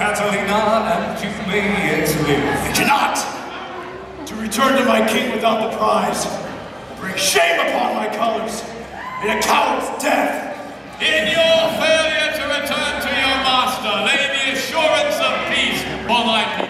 Catalina, and you may yet live. I cannot! To return to my king without the prize will bring shame upon my colors and a coward's death. In your failure to return to your master lay the assurance of peace for my people.